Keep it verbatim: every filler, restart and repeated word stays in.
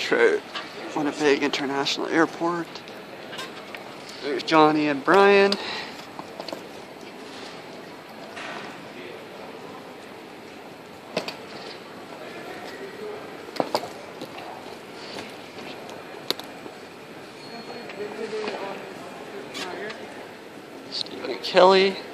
for Winnipeg International Airport. There's Johnny and Brian. Stephen and Kelly.